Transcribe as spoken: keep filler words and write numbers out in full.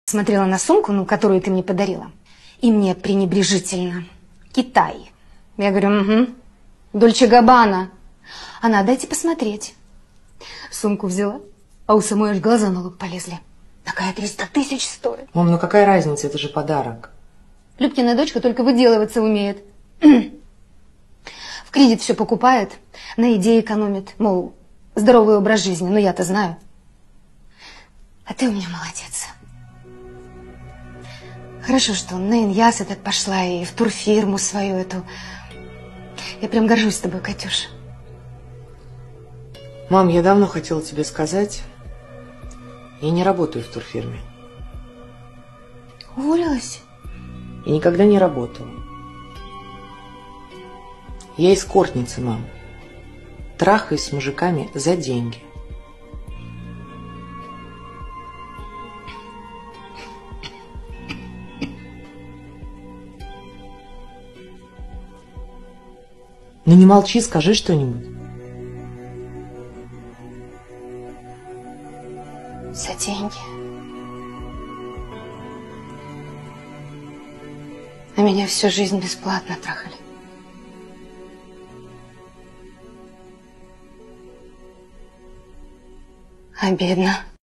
Смотрела на сумку, ну, которую ты мне подарила, и мне пренебрежительно. Китай. Я говорю, угу. Дольче Габбана. Она, дайте посмотреть. Сумку взяла, а у самой аж глаза на лоб полезли. Такая триста тысяч стоит. Мам, ну какая разница, это же подарок. Любкина дочка только выделываться умеет. В кредит все покупает, на идеи экономит. Мол, здоровый образ жизни, но я-то знаю. А ты у меня молодец. Хорошо, что на Иньяс этот пошла и в турфирму свою эту. Я прям горжусь тобой, Катюша. Мам, я давно хотела тебе сказать, я не работаю в турфирме. Уволилась? Я никогда не работала. Я эскортница, мам. Трахаюсь с мужиками за деньги. Ну не молчи, скажи что-нибудь. За деньги. А меня всю жизнь бесплатно трахали. Обидно.